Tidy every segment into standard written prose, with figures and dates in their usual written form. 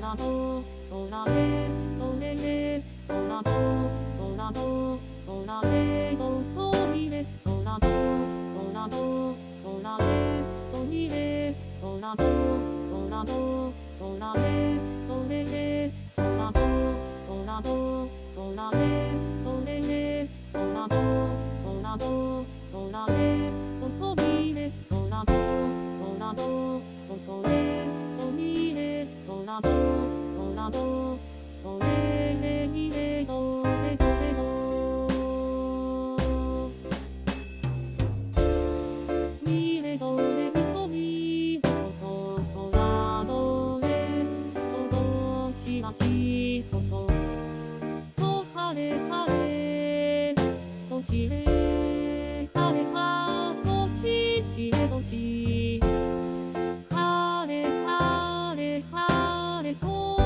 空と空でそれで空と空と空でどそみれ空と空と空でそみれ空と空と空でそれで空と空と空でそれで空と空と空でそみれ空と空とそれそみれ空と空とそれでみれどれどれどみれどれそみそそ空どれそどしらしそそそ晴れ晴れそしれ晴れはそししれどし晴れ晴れ晴れそう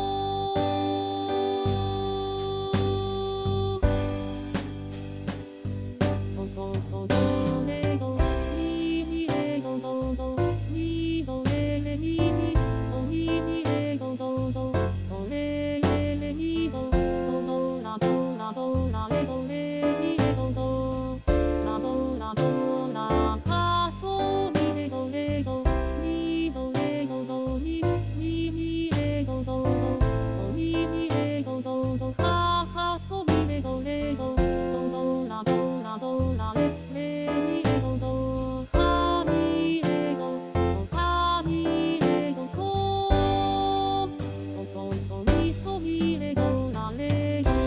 そそどれどみみれどどどみどれれみみどみみれどどどそれれれみどどどらどらどられどれみれどどらどらどらかそみれどれどみどれどどみみみれどどどそみみれどどどははそみれどれどどどらどらどられれみれどどはみれどそはみれどそそそみそみれどられど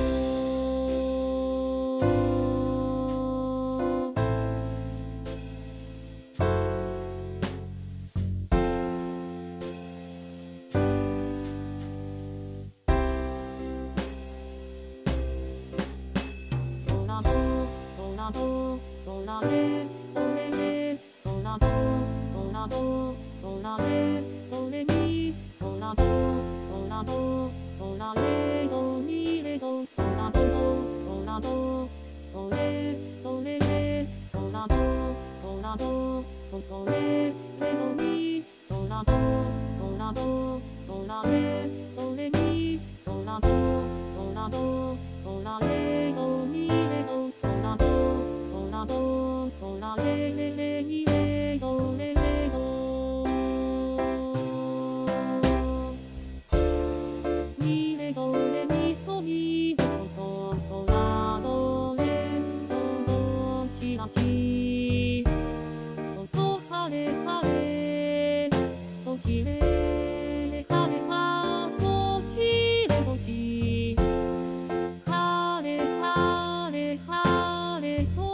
空と空と空でそれで空と空と空でそれに空と空と空れどみれど空と空とそれそれで空と空とそれれどみ空と空と空でそれに空と空と空れどみれど空と空と空れれれみれどれれどみれどれみそみどそそ空どれどどしらしそそ晴れ晴れそしれ晴れはそしれどし晴れ晴れ晴れそう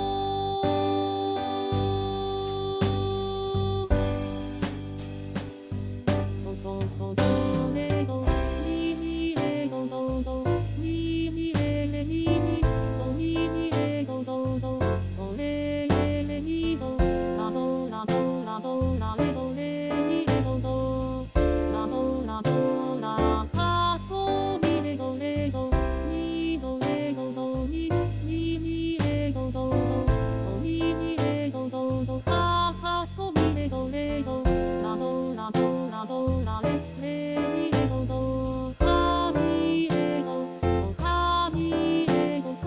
そそどれどみみれどどどみみれれみみどみみれどどどそれれれみどらどらどらどられどれみれどどらどらどらかそみれどれどみどれどどみみみれどどどそみみれどどどははそみれどれどらどらどらどられれみれどどはみれどそはみれど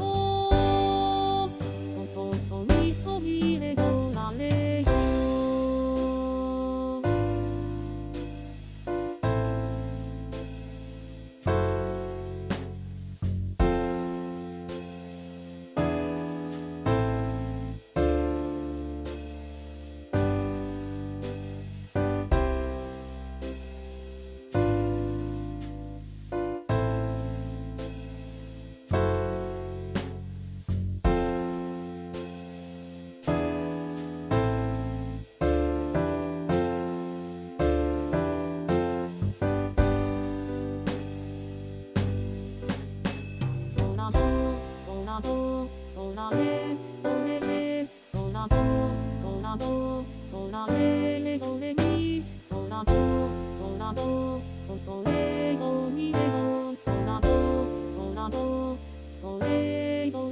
そそそみそみれどられど空と空と空でそれで空と空と空れれどれみ空と空とそれどみれど空と空とそれど